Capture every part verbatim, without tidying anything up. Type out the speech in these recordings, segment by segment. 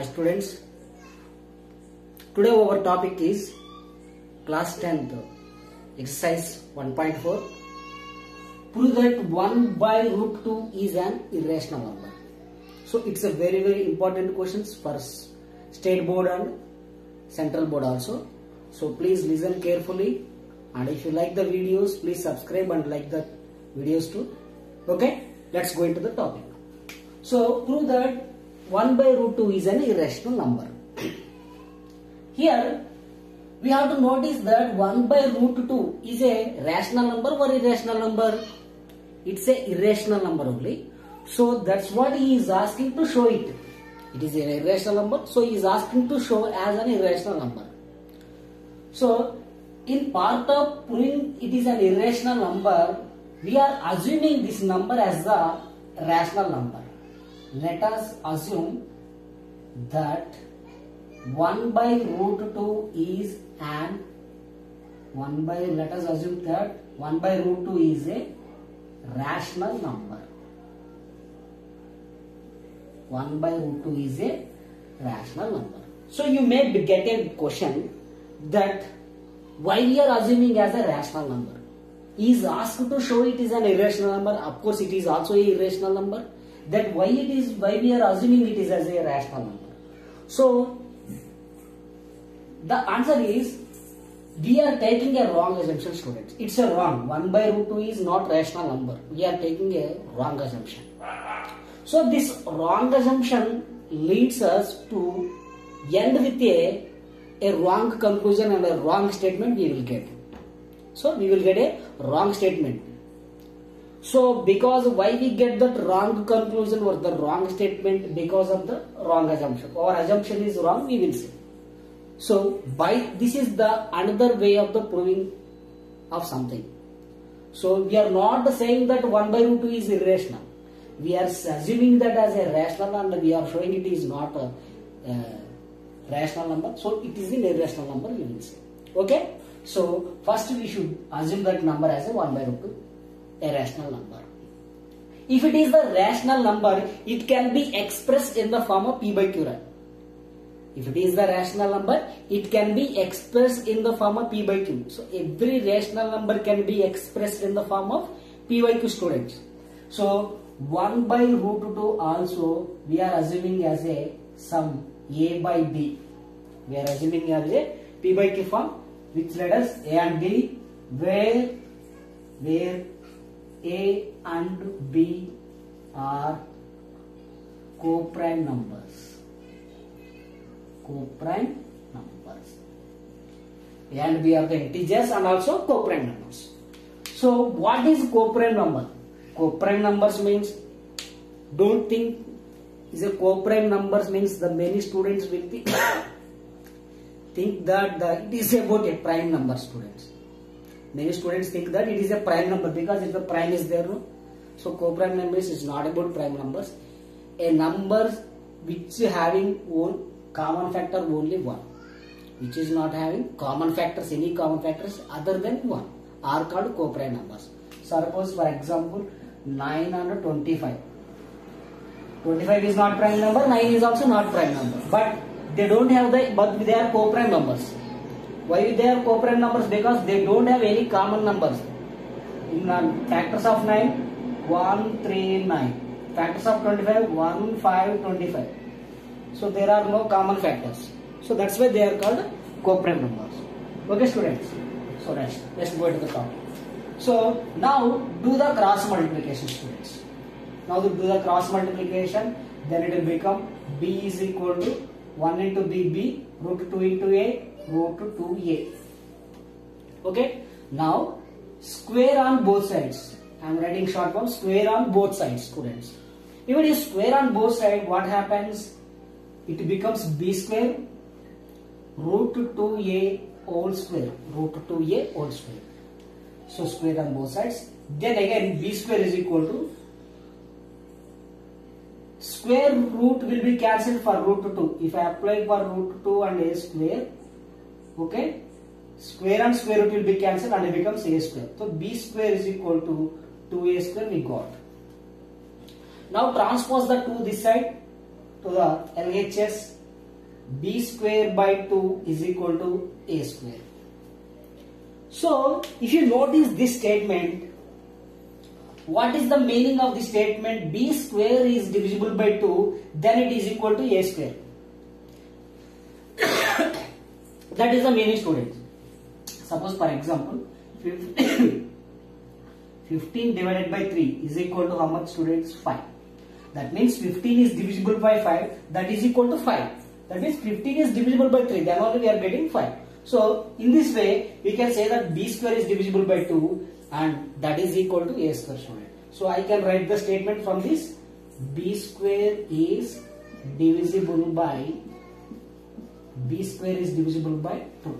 Students, today our topic is class tenth exercise one point four. Prove that one by root two is an irrational number. So it's a very very important questions for state board and central board also. So please listen carefully, and if you like the videos, please subscribe and like the videos too. Okay, let's go into the topic. So prove that one by root two is an irrational number. Here we have to notice that one by root two is a rational number or irrational number. It's a irrational number only. So that's what he is asking to show it. It is an irrational number, so he is asking to show as an irrational number. So in part of proving it is an irrational number, we are assuming this number as the rational number. Let us assume that one by root two is an one by let us assume that one by root two is a rational number. one by root two is a rational number. So you may get a question that why we are assuming as a rational number. He is asked to show it is an irrational number. Of course it is also a irrational number. That why it is why we are assuming it is as a rational number. So the answer is we are taking a wrong assumption, students. It's a wrong. one by root two is not rational number. We are taking a wrong assumption. So this wrong assumption leads us to end with a, a wrong conclusion and a wrong statement we will get. So we will get a wrong statement. So because why we get that wrong conclusion or the wrong statement? Because of the wrong assumption. Our assumption is wrong, we will say. So by this is the another way of the proving of something. So we are not saying that one by root two is irrational. We are assuming that as a rational and we are showing it is not a, a rational number. So it is an irrational number, we will say. Okay. So first we should assume that number as a one by root two. A rational number. If it is the rational number, it can be expressed in the form of P by Q, right? If it is the rational number, it can be expressed in the form of P by Q. So every rational number can be expressed in the form of P by Q, students. So one by root two also we are assuming as a sum A by B. We are assuming as a P by Q form, which let us A and B, where where A and B are co-prime numbers. Co-prime numbers. A and B are the integers and also co-prime numbers. So what is co-prime number? Co-prime numbers means, don't think is a co-prime numbers means the many students will think, think that the, it is about a prime number, students. Many students think that it is a prime number because if the prime is there, no? So co-prime numbers is not about prime numbers. A number which having one common factor only one, which is not having common factors, any common factors other than one, are called co-prime numbers. Suppose for example nine and twenty-five. twenty-five is not prime number, nine is also not prime number, but they don't have the, but they are co-prime numbers. Why they are co-prime numbers? Because they don't have any common numbers. In uh, factors of nine, one, three, nine. Factors of twenty-five, one, five, twenty-five. So there are no common factors. So that's why they are called co-prime numbers. Okay, students. So next, let's go to the topic. So now do the cross multiplication, students. Now do the cross multiplication. Then it will become B is equal to one into B, B, root two into A, root two A. Okay. Now square on both sides. I am writing short form, square on both sides, students. If it is square on both sides, what happens? It becomes B square root two A whole square. Root two A whole square. So square on both sides. Then again B square is equal to square root will be cancelled for root two. If I apply for root two and A square, okay, square and square root will be cancelled and it becomes A square. So B square is equal to two A square we got. Now transpose the two this side to the L H S b square by two is equal to a square. So if you notice this statement, what is the meaning of the statement b square is divisible by two, then it is equal to a square. That is the meaning, students. Suppose for example, fifteen divided by three is equal to how much, students? five. That means fifteen is divisible by five, that is equal to five. That means fifteen is divisible by three, then only we are getting five. So in this way we can say that b square is divisible by two and that is equal to a square, student. So I can write the statement from this: b square is divisible by b square is divisible by two.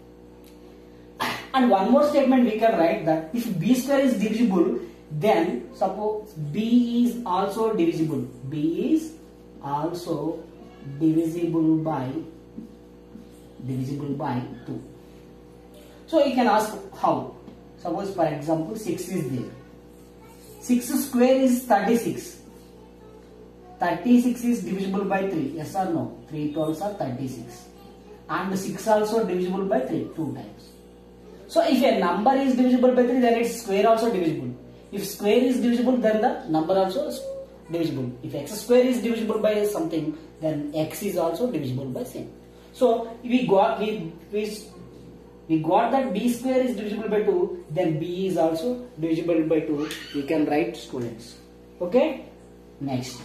And one more statement we can write, that if b square is divisible, then suppose b is also divisible. b is also divisible by divisible by two. So you can ask how. Suppose for example six is there. six square is thirty-six. thirty-six is divisible by three. Yes or no? three twelves are thirty-six. And six also divisible by three, two times. So if a number is divisible by three, then its square also divisible. If square is divisible, then the number also is divisible. If x square is divisible by something, then x is also divisible by same. So we got we we we got that b square is divisible by two, then b is also divisible by two. We can write, students. Okay. Next.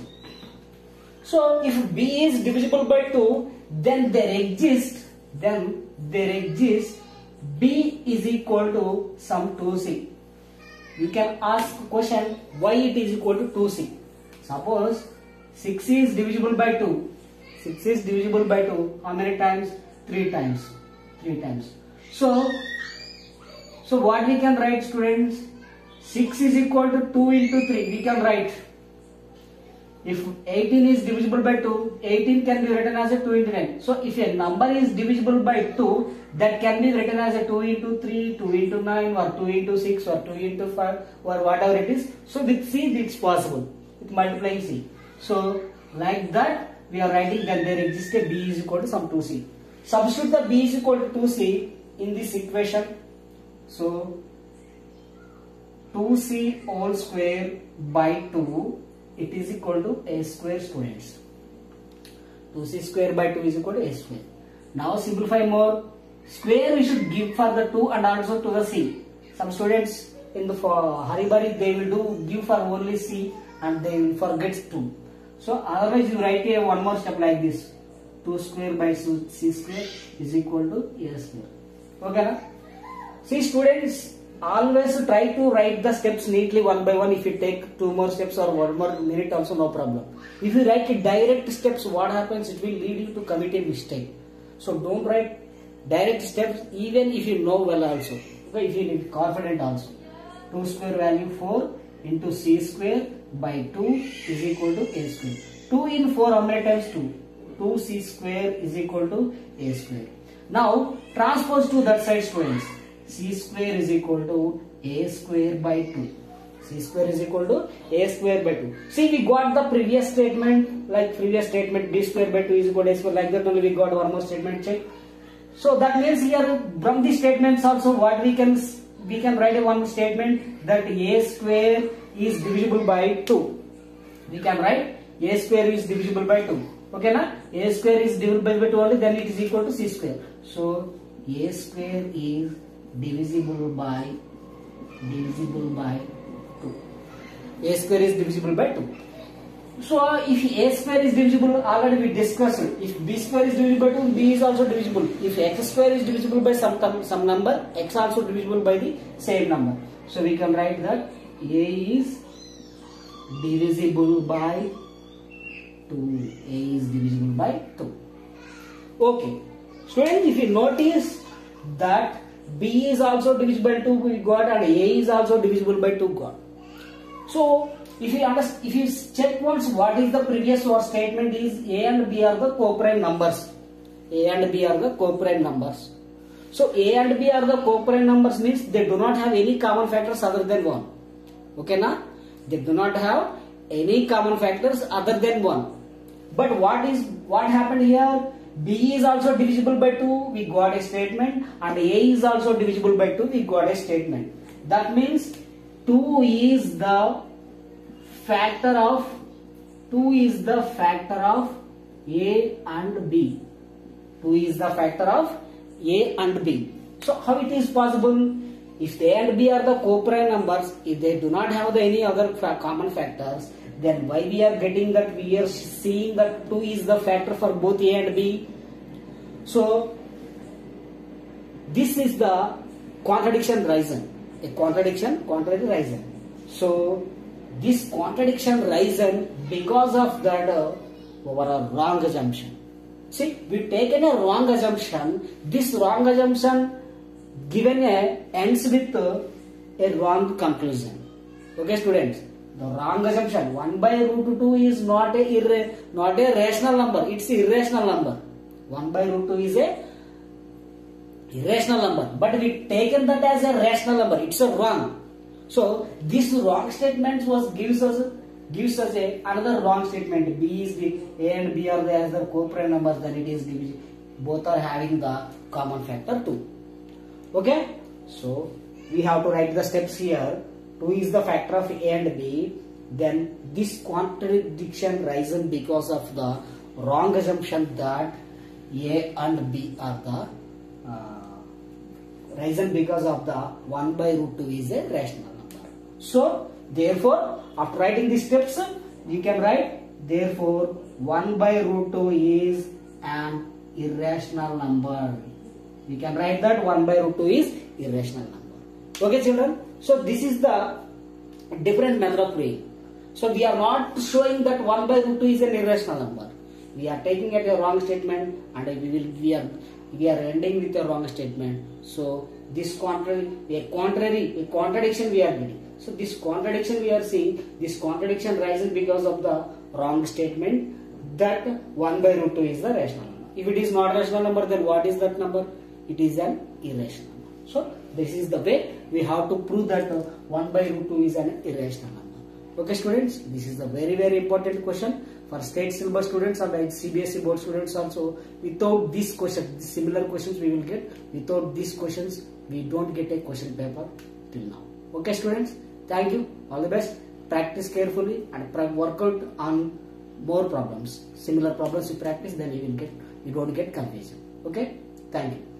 So if b is divisible by two, then there exists then there exists b is equal to some two c. You can ask question why it is equal to two c. Suppose six is divisible by two. six is divisible by two. How many times? three times. three times. So, so what we can write, students? six is equal to two into three. We can write. If eighteen is divisible by two, eighteen can be written as a two into nine. So if a number is divisible by two, that can be written as a two into three, two into nine, or two into six, or two into five, or whatever it is. So with c it's possible, with multiplying c. So like that we are writing that there exists a b is equal to some two c. Substitute the b is equal to two c in this equation. So two c whole square by two, it is equal to a square, students. two c square by two is equal to a square. Now simplify more. Square we should give for the two and also to the c. Some students in the for haribari they will do give for only c and they will forget two. So otherwise you write a one more step like this: two square by c square is equal to a square. Okay na? See, students, always try to write the steps neatly one by one. If you take two more steps or one more minute also, no problem. If you write direct steps, what happens? It will lead you to commit a mistake. So don't write direct steps even if you know well also. Okay, if you are confident also. two square value four into c square by two is equal to a square. two in four, how many times? two. two c square is equal to a square. Now transpose to that side, students. C square is equal to a square by two. C square is equal to a square by two. See, we got the previous statement, like previous statement, b square by two is equal to a square. Like that only we got one more statement. Check. So that means here from these statements also, what we can we can write a one statement that a square is divisible by two. We can write a square is divisible by two. Okay na? A square is divisible by two only, then it is equal to c square. So a square is divisible by divisible by two. A square is divisible by two. So if a square is divisible, already we discussed. If b square is divisible by two, b is also divisible. If x square is divisible by some some number, x also divisible by the same number. So we can write that a is divisible by two. A is divisible by two. Okay, students, if you notice that b is also divisible by two we got and a is also divisible by two got. So if you understand, if you check once what is the previous or statement is a and b are the co-prime numbers. A and b are the co-prime numbers. So a and b are the co-prime numbers means they do not have any common factors other than one. Okay na? They do not have any common factors other than one. But what is what happened here? B is also divisible by two, we got a statement, and A is also divisible by two, we got a statement. That means two is the factor of two is the factor of A and B. two is the factor of A and B. So how it is possible? If A and B are the co-prime numbers, if they do not have the any other fa common factors, then why we are getting that we are seeing that two is the factor for both A and B? So this is the contradiction reason. A contradiction, contrary reason. So this contradiction reason because of that uh, our wrong assumption. See, we taken a wrong assumption. This wrong assumption given a ends with uh, a wrong conclusion. Okay, students. The wrong assumption one by root two is not a irra not a rational number. It's an irrational number. one by root two is a irrational number. But we taken that as a rational number. It's a wrong. So this wrong statement was gives us gives us a another wrong statement. B is the A and B are the as the co-prime numbers. Then it is divisible. Both are having the common factor two. Okay. So we have to write the steps here. two is the factor of A and B. Then this contradiction risen because of the wrong assumption that A and B are the uh, risen because of the one by root two is a rational number. So therefore, after writing these steps, you can write therefore one by root two is an irrational number. We can write that one by root two is irrational number. Okay, children. So this is the different method of proving. So we are not showing that one by root two is an irrational number. We are taking it a wrong statement, and we will we are we are ending with a wrong statement. So this contrary a contrary a contradiction we are getting. So this contradiction we are seeing, this contradiction rises because of the wrong statement that one by root two is the rational number. If it is not rational number, then what is that number? It is an irrational number. So this is the way we have to prove that uh, one by root two is an irrational number. Okay, students, this is the very very important question for state syllabus students and like C B S E board students also. Without this question, similar questions we will get. Without these questions, we don't get a question paper till now. Okay, students, thank you. All the best. Practice carefully and work out on more problems. Similar problems you practice, then you will get you don't get confusion. Okay, thank you.